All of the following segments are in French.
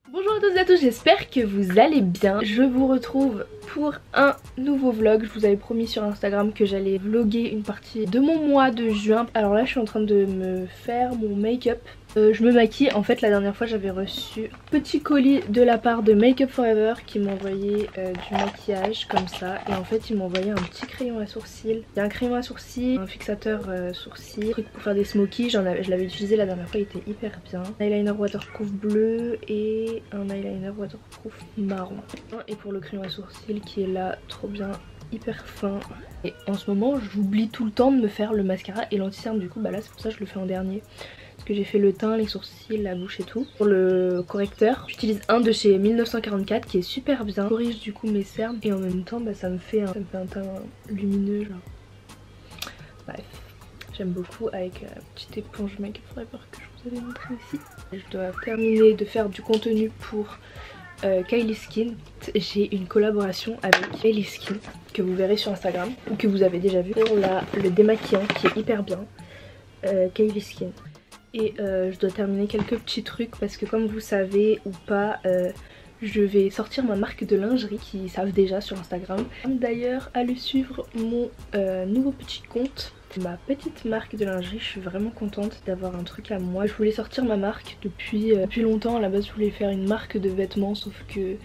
Bonjour à tous et à tous, j'espère que vous allez bien. Je vous retrouve pour un nouveau vlog. Je vous avais promis sur Instagram que j'allais vlogger une partie de mon mois de juin. Alors là je suis en train de me faire mon make-up. Je me maquille. En fait la dernière fois j'avais reçu un petit colis de la part de Make Up Forever qui m'envoyait du maquillage comme ça. Et en fait ils m'ont envoyé un petit crayon à sourcils. Il y a un crayon à sourcils, un fixateur sourcils, un truc pour faire des smokies. Je l'avais utilisé la dernière fois, il était hyper bien. Un eyeliner waterproof bleu et un eyeliner waterproof marron. Et pour le crayon à sourcils qui est là, trop bien, hyper fin. Et en ce moment j'oublie tout le temps de me faire le mascara et l'anti-cerne, du coup bah là c'est pour ça que je le fais en dernier. Parce que j'ai fait le teint, les sourcils, la bouche et tout. Pour le correcteur, j'utilise un de chez 1944 qui est super bien. Corrige du coup mes cernes et en même temps bah, ça me fait un teint lumineux genre. Bref, j'aime beaucoup avec la petite éponge Make Up Forever que je vous avais montré aussi. Je dois terminer de faire du contenu pour Kylie Skin. J'ai une collaboration avec Kylie Skin que vous verrez sur Instagram ou que vous avez déjà vu pour le démaquillant qui est hyper bien. Kylie Skin. Et je dois terminer quelques petits trucs parce que comme vous savez ou pas, je vais sortir ma marque de lingerie qui savent déjà sur Instagram. D'ailleurs, allez suivre mon nouveau petit compte. Ma petite marque de lingerie, je suis vraiment contente d'avoir un truc à moi. Je voulais sortir ma marque depuis longtemps. À la base je voulais faire une marque de vêtements sauf que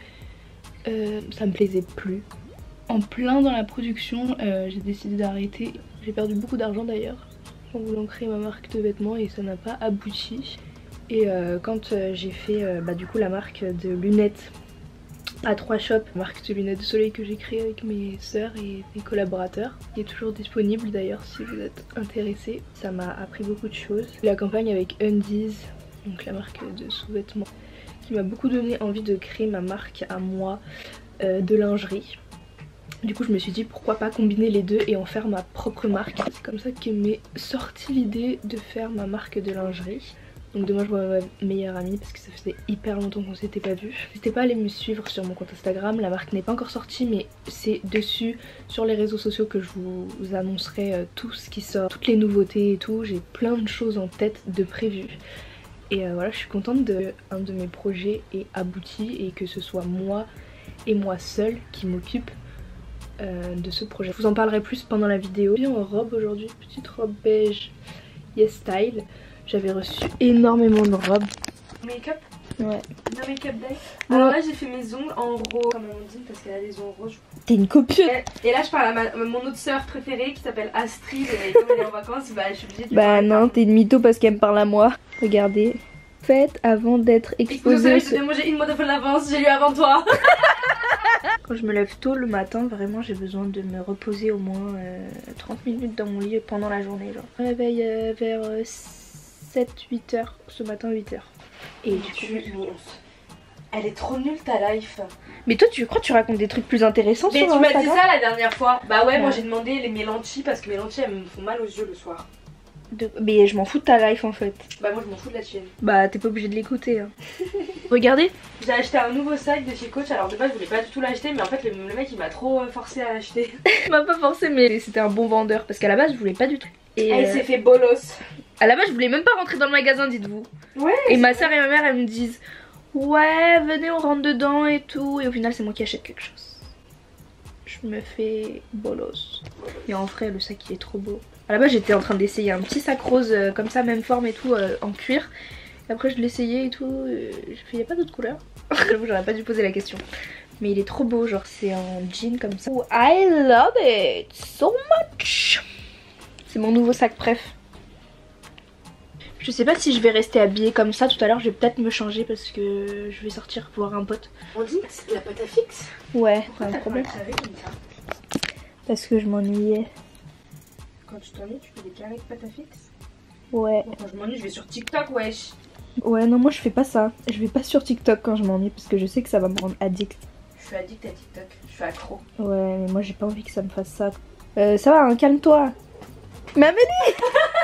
ça me plaisait plus. En plein dans la production, j'ai décidé d'arrêter. J'ai perdu beaucoup d'argent d'ailleurs en voulant créer ma marque de vêtements et ça n'a pas abouti. Et quand j'ai fait du coup la marque de lunettes à 3 shops, marque de lunettes de soleil que j'ai créée avec mes sœurs et mes collaborateurs, qui est toujours disponible d'ailleurs si vous êtes intéressés. Ça m'a appris beaucoup de choses. La campagne avec Undies, donc la marque de sous-vêtements, qui m'a beaucoup donné envie de créer ma marque à moi de lingerie. Du coup je me suis dit pourquoi pas combiner les deux et en faire ma propre marque. C'est comme ça que m'est sortie l'idée de faire ma marque de lingerie. Donc demain je vois ma meilleure amie parce que ça faisait hyper longtemps qu'on s'était pas vu. N'hésitez pas à aller me suivre sur mon compte Instagram, la marque n'est pas encore sortie mais c'est dessus sur les réseaux sociaux que je vous annoncerai tout ce qui sort, toutes les nouveautés et tout. J'ai plein de choses en tête de prévues. Et voilà, je suis contente de un de mes projets est abouti et que ce soit moi et moi seule qui m'occupe de ce projet. Je vous en parlerai plus pendant la vidéo. Je suis en robe aujourd'hui, petite robe beige Yes Style. J'avais reçu énormément de robes. Make-up? Ouais. No make-up day. Alors là j'ai fait mes ongles en rose comme Amandine parce qu'elle a des ongles roses. T'es une copieuse. Et là je parle à mon autre soeur préférée qui s'appelle Astrid et comme elle est en vacances bah je suis obligée de lui Bah parler. non, t'es une mytho parce qu'elle me parle à moi. Regardez. Faites avant d'être exposée. Moi j'ai une mois de l'avance, j'ai lu avant toi. Quand je me lève tôt le matin, vraiment j'ai besoin de me reposer au moins 30 minutes dans mon lit pendant la journée. Genre. Je me réveille vers 7-8 heures, ce matin 8 heures. Et du coup... Elle est trop nulle ta life. Mais toi tu crois que tu racontes des trucs plus intéressants Mais sur tu m'as Instagram? dit ça la dernière fois. Bah ouais, moi Ouais. j'ai demandé mes lentilles parce que mes lentilles elles me font mal aux yeux le soir. Mais je m'en fous de ta life en fait. Bah moi je m'en fous de la tienne. Bah t'es pas obligé de l'écouter hein. Regardez. J'ai acheté un nouveau sac de chez Coach, alors de base je voulais pas du tout l'acheter mais en fait le mec il m'a trop forcé à l'acheter. Il m'a pas forcé mais c'était un bon vendeur parce qu'à la base je voulais pas du tout. Et Elle s'est fait bolos. à la base je voulais même pas rentrer dans le magasin, dites-vous. Ouais. Et ma soeur et ma mère elles me disent ouais venez on rentre dedans et tout. Et au final c'est moi qui achète quelque chose. Je me fais bolos. Et en vrai le sac il est trop beau. À la base j'étais en train d'essayer un petit sac rose comme ça, même forme et tout en cuir. Et après je l'essayais et tout. J'ai fait y a pas d'autre couleur. J'avoue j'aurais pas dû poser la question. Mais il est trop beau, genre c'est un jean comme ça. Oh, I love it so much. C'est mon nouveau sac préf. Je sais pas si je vais rester habillée comme ça tout à l'heure, je vais peut-être me changer parce que je vais sortir voir un pote. On dit c'est de la pâte à fixe. Ouais, Pourquoi c'est un t'as problème. pas un carré comme ça? Parce que je m'ennuyais. Quand tu t'ennuies, tu fais des carrés de pâte à fixe? Ouais. Bon, quand je m'ennuie, je vais sur TikTok, wesh. Ouais, non, moi je fais pas ça. Je vais pas sur TikTok quand je m'ennuie parce que je sais que ça va me rendre addict. Je suis addict à TikTok, je suis accro. Ouais, mais moi j'ai pas envie que ça me fasse ça. Ça va, hein, calme-toi. Mais Amélie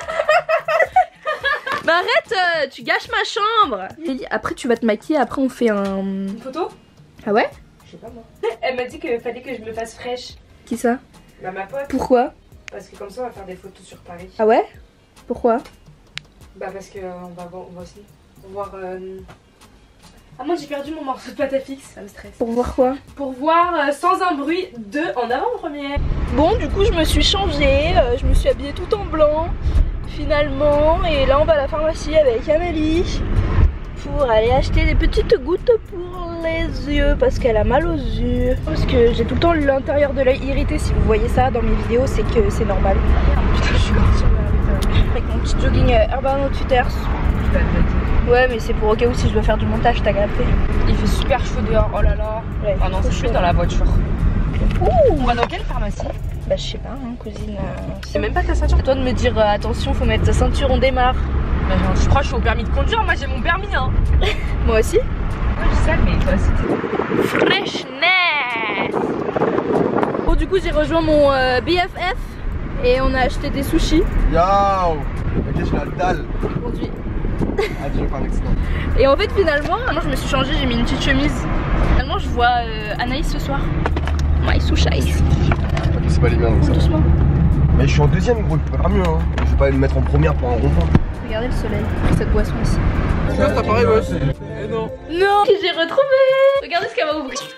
Mais arrête, tu gâches ma chambre. Après tu vas te maquiller, après on fait un... Une photo? Ah ouais? Je sais pas moi. Elle m'a dit qu'il fallait que je me fasse fraîche. Qui ça? Bah ma pote. Pourquoi? Parce que comme ça on va faire des photos sur Paris. Ah ouais? Pourquoi? Bah parce que on va aussi voir Ah moi j'ai perdu mon morceau de pâte à fixe, ça me stresse. Pour voir quoi? Pour voir Sans un bruit 2 en avant-première. Bon, du coup je me suis changée, je me suis habillée tout en blanc finalement, et là on va à la pharmacie avec Amélie pour aller acheter des petites gouttes pour les yeux parce qu'elle a mal aux yeux. Parce que j'ai tout le temps l'intérieur de l'œil irrité, si vous voyez ça dans mes vidéos c'est que c'est normal. Putain je suis grave Avec mon petit jogging Urban Outfitters. Ouais mais c'est pour au cas où si je dois faire du montage, t'as capté. Il fait super chaud dehors, oh là là. Ouais, oh non c'est plus dans la voiture. Ouh. On va dans quelle pharmacie? Bah je sais pas hein, cousine. C'est même pas ta ceinture. À toi de me dire attention, faut mettre ta ceinture, on démarre. Bah, je crois que je suis au permis de conduire, moi j'ai mon permis hein. Moi aussi. Moi je sais mais toi aussi. Freshness. Bon du coup j'ai rejoint mon BFF et on a acheté des sushis. Yo. Ok, j'ai la dalle. Conduit. Adieu par accident. Et en fait finalement, moi je me suis changée, j'ai mis une petite chemise. Finalement je vois Anaïs ce soir. My sushi. Ok, c'est pas les miens donc ça. Doucement. Mais je suis en deuxième gros, je peux pas faire mieux hein. Je vais pas me mettre en première pour un rond-point. Regardez le soleil, cette boisson ici. Tu vois, ça paraît ouais. Eh non. Non, j'ai retrouvé. Regardez ce qu'elle m'a ouvert.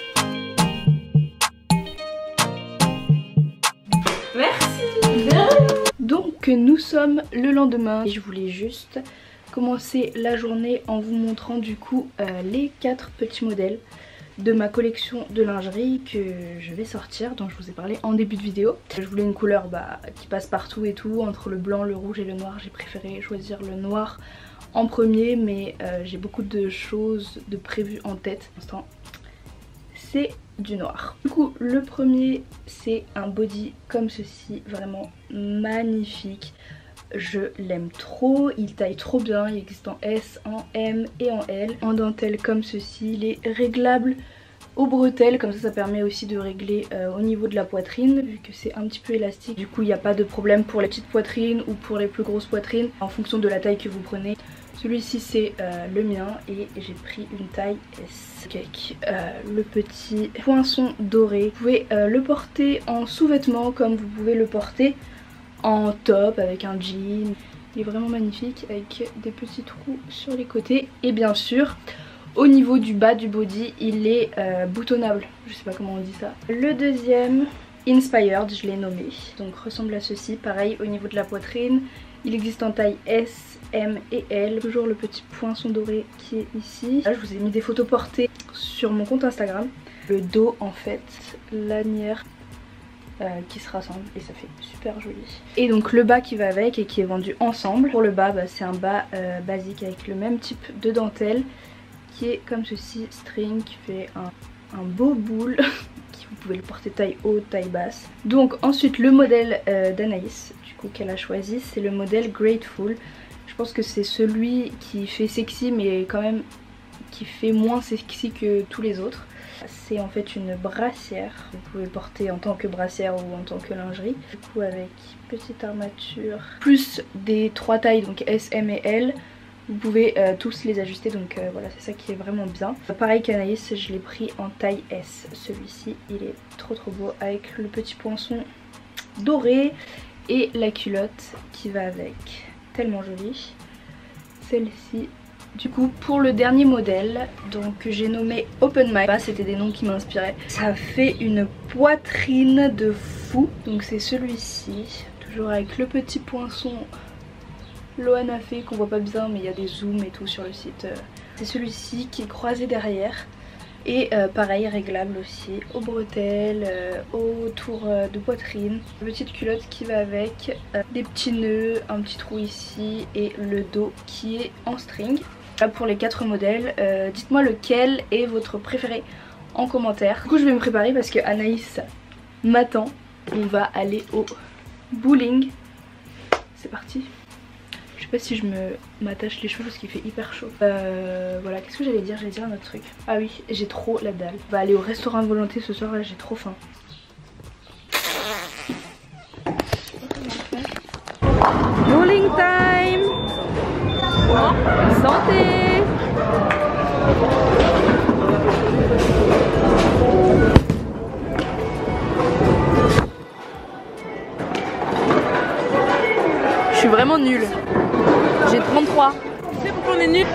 Merci. Donc nous sommes le lendemain et je voulais juste commencer la journée en vous montrant du coup les 4 petits modèles de ma collection de lingerie que je vais sortir, dont je vous ai parlé en début de vidéo. Je voulais une couleur qui passe partout et tout, entre le blanc, le rouge et le noir. J'ai préféré choisir le noir en premier, mais j'ai beaucoup de choses de prévues en tête. Pour l'instant, c'est du noir. Du coup, le premier, c'est un body comme ceci, vraiment magnifique. Je l'aime trop, il taille trop bien, il existe en S, en M et en L. En dentelle comme ceci, il est réglable aux bretelles, comme ça permet aussi de régler au niveau de la poitrine, vu que c'est un petit peu élastique. Du coup il n'y a pas de problème pour les petites poitrines ou pour les plus grosses poitrines, en fonction de la taille que vous prenez. Celui-ci c'est le mien et j'ai pris une taille S. Avec le petit poinçon doré. Vous pouvez le porter en sous-vêtement comme vous pouvez le porter en top avec un jean. Il est vraiment magnifique avec des petits trous sur les côtés. Et bien sûr au niveau du bas du body il est boutonnable, je sais pas comment on dit ça. Le deuxième, Inspired, je l'ai nommé, donc ressemble à ceci. Pareil au niveau de la poitrine, il existe en taille S, M et L. Toujours le petit poinçon doré qui est ici. Là je vous ai mis des photos portées sur mon compte Instagram. Le dos en fait, lanière qui se rassemble et ça fait super joli. Et donc le bas qui va avec et qui est vendu ensemble. Pour le bas, c'est un bas basique avec le même type de dentelle qui est comme ceci, string, qui fait un beau boule. Vous pouvez le porter taille haute, taille basse. Donc ensuite le modèle d'Anaïs du coup qu'elle a choisi, c'est le modèle Grateful. Je pense que c'est celui qui fait sexy mais quand même qui fait moins sexy que tous les autres. C'est en fait une brassière, vous pouvez le porter en tant que brassière ou en tant que lingerie. Du coup avec petite armature, plus des 3 tailles, donc S, M et L. Vous pouvez tous les ajuster, donc voilà, c'est ça qui est vraiment bien. Pareil qu'Anaïs, je l'ai pris en taille S. Celui-ci, il est trop beau avec le petit poinçon doré et la culotte qui va avec. Tellement jolie. Celle-ci. Du coup pour le dernier modèle, donc que j'ai nommé Open Mind, c'était des noms qui m'inspiraient. Ça fait une poitrine de fou. Donc c'est celui-ci, toujours avec le petit poinçon Lohan a fait qu'on voit pas bien mais il y a des zooms et tout sur le site. C'est celui-ci qui est croisé derrière. Et pareil réglable aussi aux bretelles, autour de poitrine. Une petite culotte qui va avec, des petits nœuds, un petit trou ici et le dos qui est en string. Là pour les 4 modèles, dites-moi lequel est votre préféré en commentaire. Du coup je vais me préparer parce que Anaïs m'attend. On va aller au bowling. C'est parti. Je sais pas si je m'attache les cheveux parce qu'il fait hyper chaud. Voilà, qu'est-ce que j'allais dire? J'allais dire un autre truc. Ah oui, j'ai trop la dalle. On va aller au restaurant Volonté ce soir, là j'ai trop faim. Bowling time. Santé. Je suis vraiment nulle. J'ai 33. sais pourquoi on est nuls?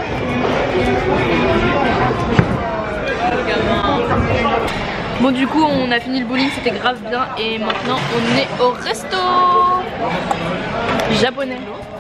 Bon du coup on a fini le bowling, c'était grave bien et maintenant on est au resto japonais.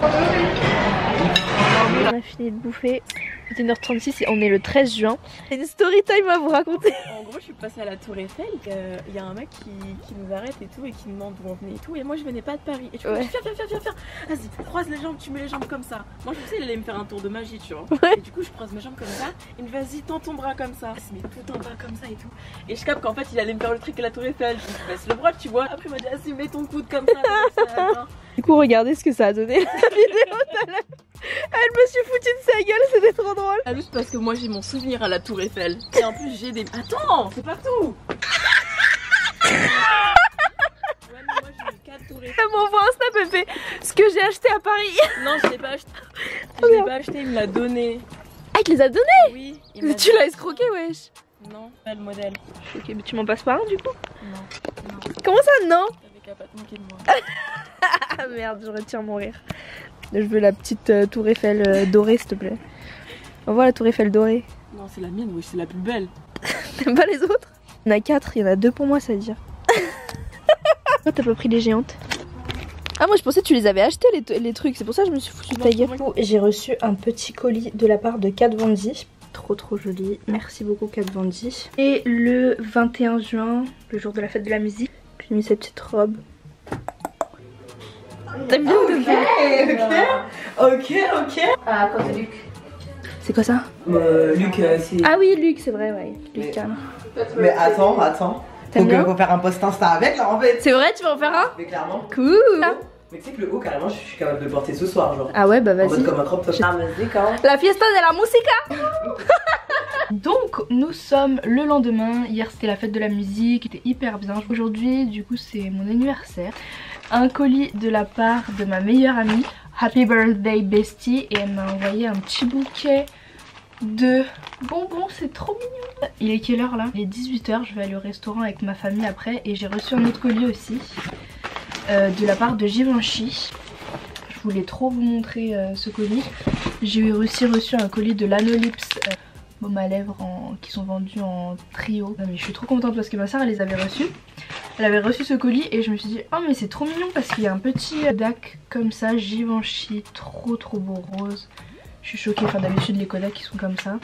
On a fini de bouffer, 21h36 et on est le 13 juin. C'est une story time à vous raconter. En gros je suis passée à la Tour Eiffel, il y a un mec qui nous arrête et tout et qui nous demande où on venait et tout, et moi je venais pas de Paris et tu vois, viens, vas-y croise les jambes, tu mets les jambes comme ça. Moi je pensais qu'il allait me faire un tour de magie tu vois, et du coup je croise mes jambes comme ça, il me dit vas-y tends ton bras comme ça, il se met tout en bas comme ça et tout, et je capte qu'en fait il allait me faire le truc à la Tour Eiffel, je me baisse le bras tu vois, après il m'a dit vas-y mets ton coude comme ça. Du coup regardez ce que ça a donné la vidéo tout à l'heure. Elle me suis foutue de sa gueule, c'était trop drôle. Juste parce que moi j'ai mon souvenir à la Tour Eiffel. Et en plus j'ai des... Attends, c'est pas tout. Ouais mais moi j'ai eu 4 Tours Eiffel. Elle m'envoie un snap, elle fait ce que j'ai acheté à Paris. Non je l'ai pas acheté. Je l'ai pas acheté, il me l'a donné. Ah il te les a donnés? Oui. Tu l'as escroqué wesh. Non, pas le modèle. Ok mais tu m'en passes pas un du coup? Non. Comment ça non? T'avais qu'à pas te moquer de moi. Ah merde, je retire mon rire. Je veux la petite tour Eiffel dorée s'il te plaît. Envoie la tour Eiffel dorée. Non c'est la mienne, oui c'est la plus belle. T'aimes pas les autres? Il y en a 4, il y en a 2 pour moi ça veut dire. Pourquoi t'as pas pris les géantes? Ah moi je pensais que tu les avais achetés les trucs, c'est pour ça que je me suis foutu de ta gueule. J'ai reçu un petit colis de la part de Kat Von D. Trop joli, merci beaucoup Kat Von D. Et le 21 juin, le jour de la fête de la musique, j'ai mis cette petite robe. T'aimes bien ou t'aimes pas? Ok. Ah quoi c'est Luc? C'est quoi ça? Luc, c'est... Ah oui Luc c'est vrai ouais, Luc Cannes. Mais attends. Faut faire un post Insta avec là en fait. C'est vrai, tu vas en faire un? Mais clairement. Cool. Mais tu sais que le haut carrément je suis capable de le porter ce soir genre. Ah ouais bah vas-y. En mode comme un crop top. La fiesta de la musica. Donc nous sommes le lendemain, hier c'était la fête de la musique, c'était hyper bien. Aujourd'hui du coup c'est mon anniversaire. Un colis de la part de ma meilleure amie, Happy Birthday Bestie, et elle m'a envoyé un petit bouquet de bonbons, c'est trop mignon. Il est quelle heure là? Il est 18 h, je vais aller au restaurant avec ma famille après et j'ai reçu un autre colis aussi de la part de Givenchy. Je voulais trop vous montrer ce colis. J'ai aussi reçu un colis de Lanolips baume à lèvres qui sont vendus en trio. Non, mais je suis trop contente parce que ma soeur elle les avait reçus. Elle avait reçu ce colis et je me suis dit oh mais c'est trop mignon parce qu'il y a un petit Kodak comme ça, Givenchy, trop beau rose. Je suis choquée, enfin d'habitude les Kodak ils sont comme ça.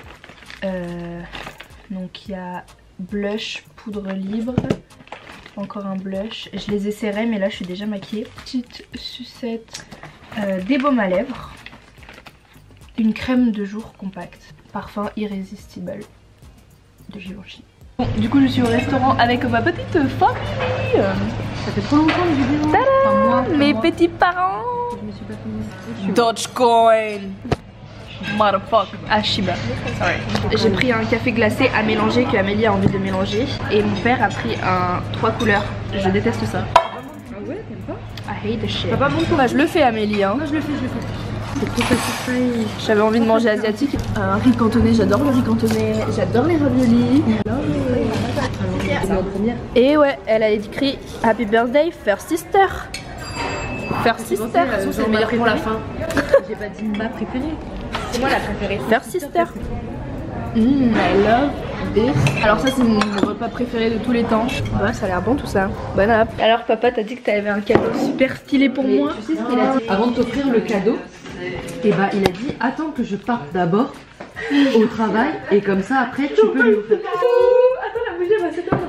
Donc il y a blush, poudre libre, encore un blush. Je les ai serrés mais là je suis déjà maquillée. Petite sucette, des baumes à lèvres, une crème de jour compacte, parfum irrésistible de Givenchy. Bon, du coup je suis au restaurant avec ma petite famille. Ça fait trop longtemps le vidéo. Tada, mes petits parents. Je me suis pas filmée. Dogecoin. Motherfucker. Ah Shiba. J'ai pris un café glacé à mélanger que Amélie a envie de mélanger. Et mon père a pris un 3 couleurs. Je déteste ça. Ah ouais, t'aimes pas? I hate the shit. T'as pas bon Bah, je le fais Amélie hein. Non je le fais. C'est trop facile. J'avais envie de manger asiatique. Un riz cantonais, j'adore le riz cantonais. J'adore les raviolis. C'est ma première. Et ouais, elle a écrit Happy Birthday First Sister. First Sister. C'est le meilleur pour la fin. J'ai pas dit ma préférée. C'est moi la préférée. First Sister. I love this. Alors ça c'est mon repas préféré de tous les temps. Ouais, ça a l'air bon tout ça. Bonne app. Alors papa t'as dit que t'avais un cadeau super stylé pour moi. Tu sais ce qu'il a dit? Avant de t'offrir le cadeau, et bah il a dit attends que je parte d'abord au travail et comme ça après tu peux lui offrir. Attends la bougie va s'éteindre.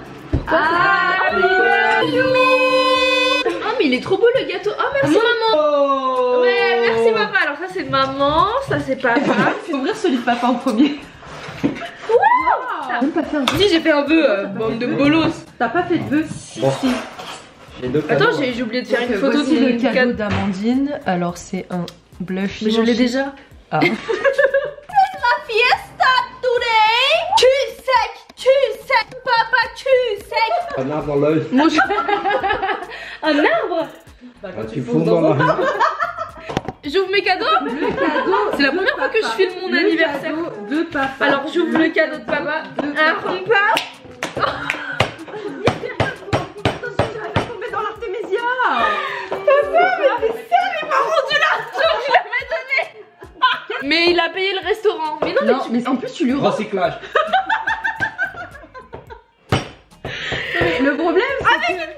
Oh mais il est trop beau le gâteau. Oh merci maman. Ouais merci papa. Alors ça c'est maman, ça c'est papa. Faut ouvrir celui de papa en premier. T'as même pas fait un Si j'ai fait un vœu, bande de bolos. T'as pas fait de vœu? Bon. J'ai deux cadeaux. Attends j'ai oublié de faire une photo Voici de le mon cadeau d'Amandine. Alors c'est un blush. Mais je l'ai déjà. Ah. Fiesta today. Tu sec, papa tu sec. Un arbre dans l'œil. Un arbre. Ah, tu fonds dans la... J'ouvre mes cadeaux. C'est la première fois que je filme mon anniversaire. De papa. Alors j'ouvre le cadeau de papa. Un repas. Mais il a tu lui rends. Recyclage. Le problème, c'est que...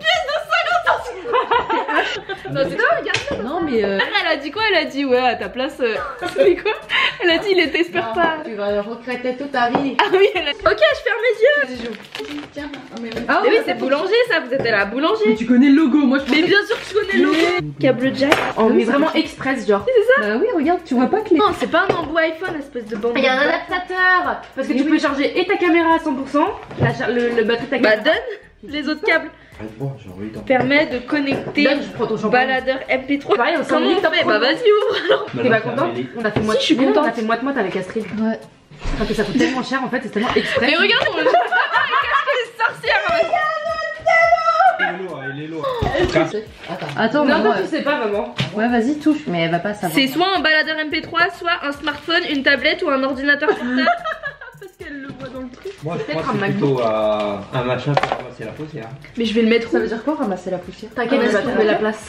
Non, c'est toi, regarde. Non, mais Elle a dit quoi? Elle a dit ouais, à ta place. C'est quoi? Elle a dit il t'espère pas. tu vas regretter toute ta vie. Ah oui, elle a... Ok, je ferme mes yeux. Tiens, Ah oui, c'est boulanger ça, vous êtes à la boulangerie. mais tu connais le logo, moi je Mais bien sûr que je connais le logo. Câble jack. Oh, mais vraiment express, genre. C'est ça? Bah oui, regarde, tu vois pas que les. Non, c'est pas un embout iPhone, espèce de bande. Il y a un adaptateur. Parce que tu peux charger et ta caméra à 100%, le batterie de ta Bah caméra. donne les autres câbles. Bon, j'ai envie d'en Permet de connecter Donne, je prends ton champagne. baladeur MP3. Pareil, on s'en Comment on est fait? Bah vas-y, ouvre alors. T'es pas contente? On a fait moite. je suis contente. On a fait moite-moite avec Astrid. Ouais. Parce que ça coûte tellement cher en fait, c'est tellement express. Mais regarde, on qu'est-ce que sorcière. Il est lourd. Attends, Non, maman. toi tu sais pas, maman. Ouais, vas-y, touche. Mais elle va pas savoir. C'est soit un baladeur MP3, soit un smartphone, une tablette ou un ordinateur portable. Parce qu'elle le voit dans le truc. Moi, je Peut-être crois que un c'est plutôt un machin pour ramasser la poussière. Mais je vais le mettre Ça où? veut dire quoi ramasser la poussière? T'inquiète, Ah, elle va ouais, trouver ouais. la place.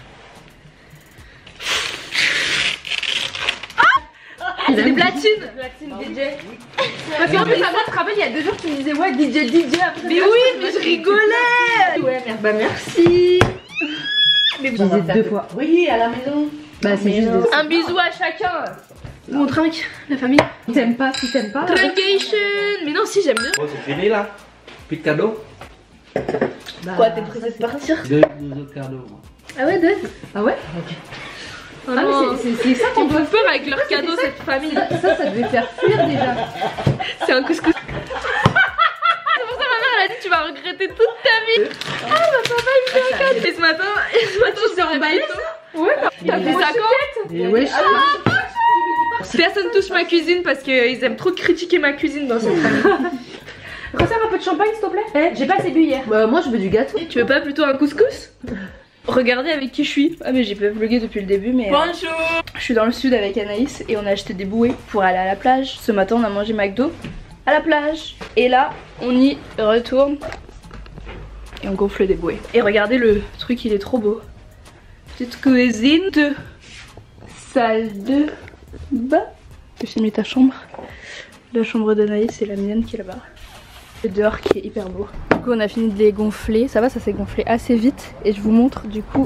C'est des platines. Platine DJ. Parce qu'en plus, moi, je te rappelle, il y a 2 jours, tu me disais ouais, DJ. Après, mais oui, mais je rigolais. Ouais, merde. Bah merci. Mais Je disais 2 fois. Oui, à la maison. Bah, c'est juste des... un bisou à chacun. Mon trinque, la famille. T'aimes pas, si t'aimes pas. Trinkation. Mais non, si, j'aime bien. Bon, c'est fini là. Plus de cadeaux. Quoi, t'es pressée de partir? Deux autres cadeaux. Ah ouais, donne. Ah ouais? Oh Ah, non. mais c'est ça Ils qu'on doit font peur avec leurs cadeaux, cette famille. Ça devait faire fuir déjà. C'est un couscous. C'est pour ça ma mère elle a dit tu vas regretter toute ta vie. Ah ma papa il me fait un cadeau. Et ce matin tu t'es emballé ça? Ouais, t'as fait ça quand? Et ouais, Personne touche ma cuisine parce qu'ils aiment trop critiquer ma cuisine dans cette famille. resserre un peu de champagne s'il te plaît. J'ai pas assez bu hier. Bah, moi je veux du gâteau. Tu veux pas plutôt un couscous? Regardez avec qui je suis. Ah mais j'ai pas vlogué depuis le début mais Bonjour. je suis dans le sud avec Anaïs et on a acheté des bouées pour aller à la plage. Ce matin on a mangé McDo à la plage. Et là on y retourne et on gonfle des bouées. Et regardez le truc, il est trop beau. Petite cuisine de salle de bain. J'ai mis ta chambre. La chambre d'Anaïs et la mienne qui est là-bas. Le dehors qui est hyper beau. Du coup on a fini de les gonfler. Ça va, ça s'est gonflé assez vite. Et je vous montre du coup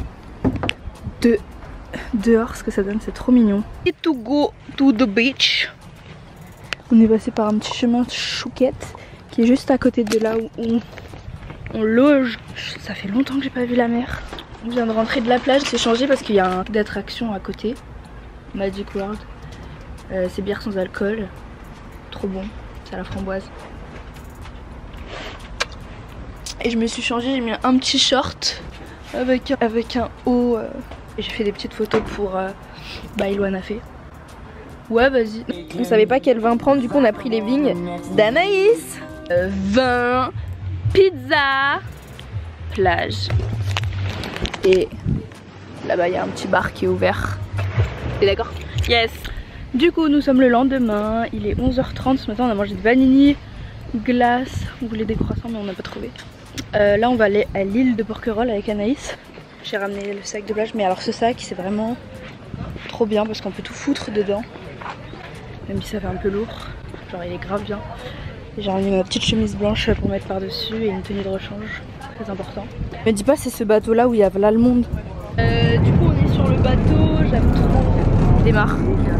dehors ce que ça donne, c'est trop mignon. Et to go to the beach. On est passé par un petit chemin chouquette qui est juste à côté de là où on loge. Ça fait longtemps que j'ai pas vu la mer. On vient de rentrer de la plage, c'est changé parce qu'il y a un d'attraction à côté. Magic World. C'est bière sans alcool. Trop bon, c'est à la framboise. Et je me suis changée, j'ai mis un petit short avec un haut. Et j'ai fait des petites photos pour Iloana fait. Ouais, vas-y. On savait pas quel vin prendre, du coup on a pris les vignes d'Anaïs. Vin, pizza, plage. Et là-bas il y a un petit bar qui est ouvert. T'es d'accord? Yes. Du coup nous sommes le lendemain, il est 11h30. Ce matin on a mangé des vanilles, glace, on voulait des croissants mais on n'a pas trouvé. Là on va aller à l'île de Porquerolles avec Anaïs. J'ai ramené le sac de plage, mais alors ce sac c'est vraiment trop bien parce qu'on peut tout foutre dedans. Même si ça fait un peu lourd, genre il est grave bien. J'ai ramené ma petite chemise blanche pour mettre par dessus et une tenue de rechange, très important. Me dis pas c'est ce bateau là où il y a là le monde. Du coup on est sur le bateau, j'aime trop. Démarre.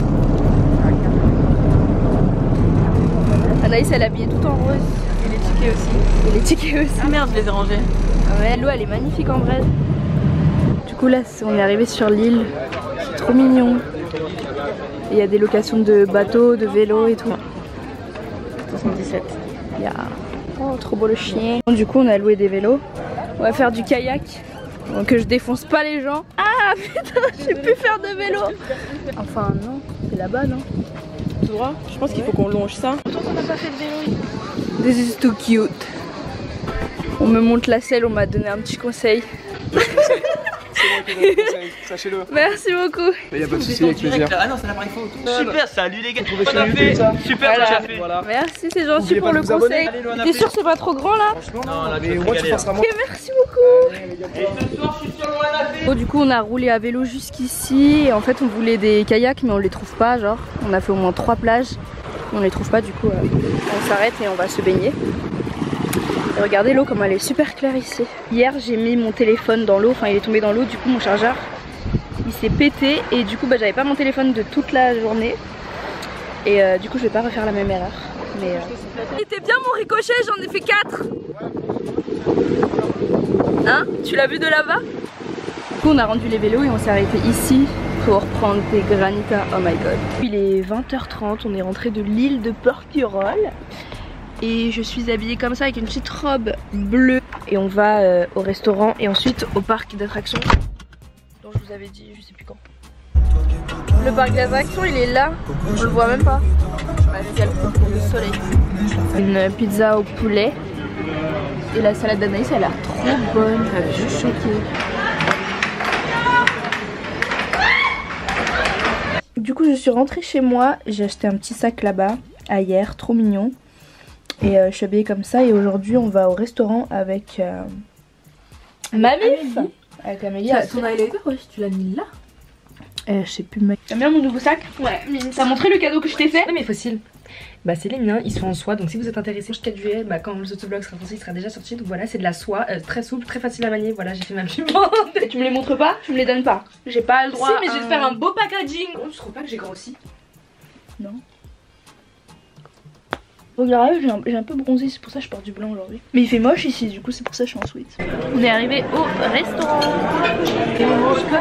Anaïs elle est habillée tout en rose. Et les tickets aussi. Et les tickets aussi. Ah merde, je les ai rangés. Ouais, l'eau elle est magnifique en vrai. Du coup là on est arrivé sur l'île. C'est trop mignon. Et il y a des locations de bateaux, de vélos et tout. 77. Il y a... Oh trop beau le chien. Du coup on a loué des vélos. On va faire du kayak. Donc que je défonce pas les gens. Ah putain, j'ai pu faire de vélo. Enfin non, c'est là-bas non? Tu vois, je pense qu'il faut qu'on longe ça. On n'a pas fait de vélo. This is too cute. On me montre la selle, on m'a donné un petit conseil. C'est moi qui donne le conseil, sachez-le. Merci beaucoup. Il n'y a pas de souci, avec plaisir. Ah non, c'est l'appareil photo. Super, salut les gars. Trouvez ça YouTube, ça. Super, Voilà. j'ai fait. Voilà. Merci, c'est gentil N'oubliez pour pas le de vous abonner. conseil. Allez, Loana, T'es sûr c'est pas trop grand là? Franchement, Non, là, tu mais vas au te moins tu régaler, passeras Ok, moins. merci beaucoup. Et ce soir, je suis sur le Bon, du coup on a roulé à vélo jusqu'ici et en fait on voulait des kayaks mais on les trouve pas, genre on a fait au moins 3 plages On les trouve pas, du coup on s'arrête et on va se baigner. Et regardez l'eau comme elle est super claire ici. Hier j'ai mis mon téléphone dans l'eau, enfin il est tombé dans l'eau, du coup mon chargeur il s'est pété et du coup j'avais pas mon téléphone de toute la journée. Et du coup je vais pas refaire la même erreur. Mais C'était bien mon ricochet, j'en ai fait 4. Hein? Tu l'as vu de là-bas? Du coup on a rendu les vélos et on s'est arrêté ici pour prendre des granitas. Oh my god. Il est 20h30, on est rentré de l'île de Porquerolles. Et je suis habillée comme ça avec une petite robe bleue. Et on va au restaurant et ensuite au parc d'attractions dont je vous avais dit je sais plus quand. Le parc d'attractions il est là, on le voit même pas. Regarde le soleil. Une pizza au poulet. Et la salade d'anaïs elle a l'air trop bonne, elle est juste choquée. Du coup je suis rentrée chez moi, j'ai acheté un petit sac là-bas, à hier, trop mignon. Et je suis habillée comme ça et aujourd'hui on va au restaurant avec ma mif. Avec Amélie. Ton highlighter, ouais, tu l'as mis là. Je sais plus mec. T'aimes bien mon nouveau sac? Ouais. T'as montré le cadeau que je t'ai fait? Non mais facile. Bah c'est les miens, ils sont en soie, donc si vous êtes intéressés jusqu'à juillet, bah quand le vlog sera sorti, il sera déjà sorti. Donc voilà, c'est de la soie, très souple, très facile à manier. Voilà, j'ai fait ma pub. Tu me les montres pas? Tu me les donnes pas? J'ai pas le droit. Si, mais je vais te faire un beau packaging. Oh, je trouve pas que j'ai grossi. Non. Regarde, j'ai un peu bronzé, c'est pour ça que je porte du blanc aujourd'hui. Mais il fait moche ici, du coup c'est pour ça que je suis en sweat. On est arrivé au restaurant. Et on mange quoi?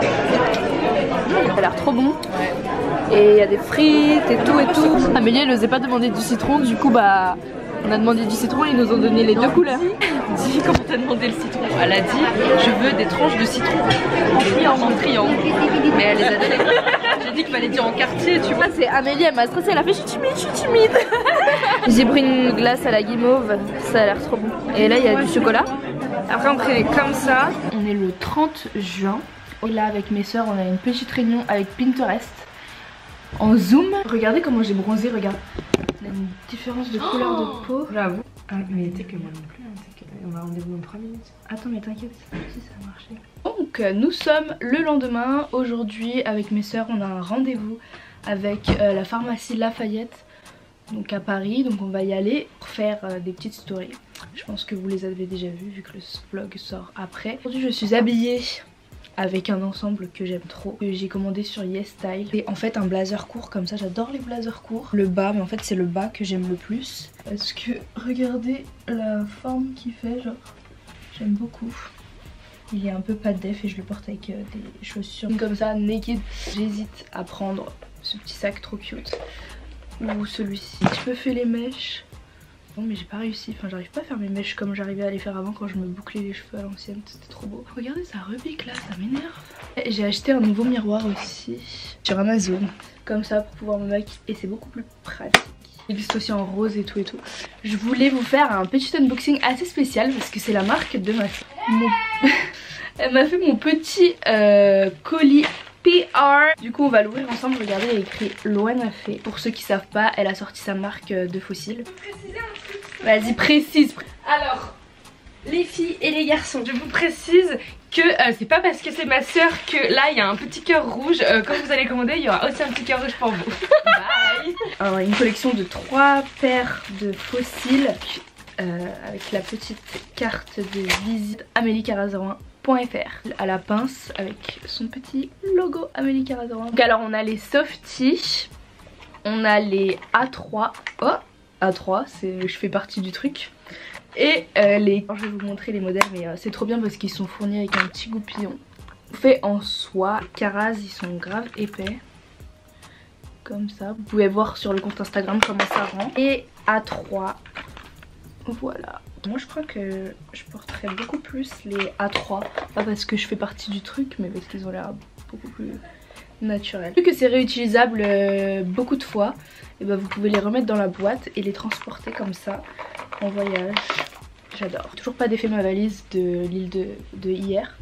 Ça a l'air trop bon. Ouais. Et il y a des frites et tout et tout. Amélie elle n'osait pas demander du citron, du coup bah on a demandé du citron et ils nous ont donné les deux couleurs. Dis comment t'as demandé le citron? Elle a dit je veux des tranches de citron en triangle. Mais elle les a données. J'ai dit qu'il fallait dire en quartier, tu vois. C'est Amélie, elle m'a stressée, elle a fait je suis timide. J'ai pris une glace à la guimauve, ça a l'air trop bon. Et là il y a du chocolat. Après on est comme ça. On est le 30 juin. Et là avec mes soeurs on a une petite réunion avec Pinterest. En zoom. Regardez comment j'ai bronzé, regarde. Il y a une différence de couleur de peau. J'avoue. Ah, mais t'es que moi non plus, hein, on a rendez-vous dans 3 minutes. Attends mais t'inquiète, si ça a marché. Donc nous sommes le lendemain. Aujourd'hui avec mes soeurs on a un rendez-vous avec la pharmacie Lafayette. Donc à Paris, donc on va y aller pour faire des petites stories. Je pense que vous les avez déjà vues vu que le vlog sort après. Aujourd'hui je suis habillée avec un ensemble que j'aime trop, que j'ai commandé sur YesStyle. Et en fait un blazer court comme ça, j'adore les blazers courts. Le bas, mais en fait c'est le bas que j'aime le plus. Parce que regardez la forme qu'il fait, genre j'aime beaucoup. Il est un peu pas def et je le porte avec des chaussures comme ça, naked. J'hésite à prendre ce petit sac trop cute ou celui-ci. Je me fais les mèches. Non mais j'ai pas réussi, enfin j'arrive pas à faire mes mèches comme j'arrivais à les faire avant quand je me bouclais les cheveux à l'ancienne, c'était trop beau. Regardez ça repique là, ça m'énerve. J'ai acheté un nouveau miroir aussi sur Amazon, comme ça pour pouvoir me maquiller et c'est beaucoup plus pratique. Il existe aussi en rose et tout et tout. Je voulais vous faire un petit unboxing assez spécial parce que c'est la marque de ma fille. Elle m'a fait mon petit colis PR. Du coup on va l'ouvrir ensemble, regardez il y a écrit Loana fait. Pour ceux qui savent pas, elle a sorti sa marque de fossiles. Vas-y précise. Alors les filles et les garçons, je vous précise que c'est pas parce que c'est ma soeur que là il y a un petit cœur rouge. Quand vous allez commander il y aura aussi un petit cœur rouge pour vous. Bye. Alors une collection de 3 paires de fossiles avec la petite carte de visite amélie-carazorin.fr à la pince avec son petit logo Amélie Carazorin. Donc alors on a les Softy, on a les A3. Oh A3, je fais partie du truc. Et les... Alors, je vais vous montrer les modèles mais c'est trop bien parce qu'ils sont fournis avec un petit goupillon. Fait en soie, Caraz, ils sont grave épais. Comme ça, vous pouvez voir sur le compte Instagram comment ça rend. Et A3, voilà. Moi je crois que je porterais beaucoup plus les A3. Pas parce que je fais partie du truc mais parce qu'ils ont l'air beaucoup plus naturels. Vu que c'est réutilisable beaucoup de fois, et ben vous pouvez les remettre dans la boîte et les transporter comme ça en voyage. J'adore. Toujours pas défait ma valise de l'île de hier.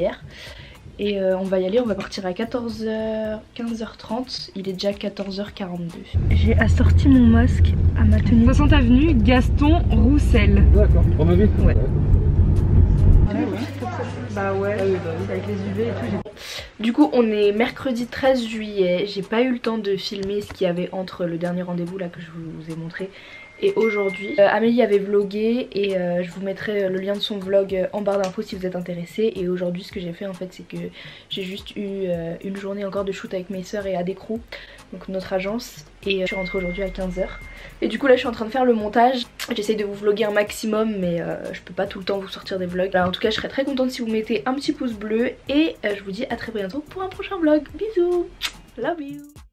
Et on va y aller, on va partir à 14h, 15h30, il est déjà 14h42. J'ai assorti mon masque à ma tenue. 60 avenue Gaston Roussel. D'accord, on m'a vu. Ouais. Bah ouais, avec les UV et tout. Du coup on est mercredi 13 juillet, j'ai pas eu le temps de filmer ce qu'il y avait entre le dernier rendez-vous là que je vous ai montré et aujourd'hui. Amélie avait vlogué et je vous mettrai le lien de son vlog en barre d'infos si vous êtes intéressés. Et aujourd'hui ce que j'ai fait en fait c'est que j'ai juste eu une journée encore de shoot avec mes soeurs et Adecrou, donc notre agence, et je suis rentrée aujourd'hui à 15 h. Et du coup là je suis en train de faire le montage. J'essaye de vous vlogger un maximum mais je peux pas tout le temps vous sortir des vlogs. En tout cas je serais très contente si vous mettez un petit pouce bleu et je vous dis à très bientôt pour un prochain vlog. Bisous, love you.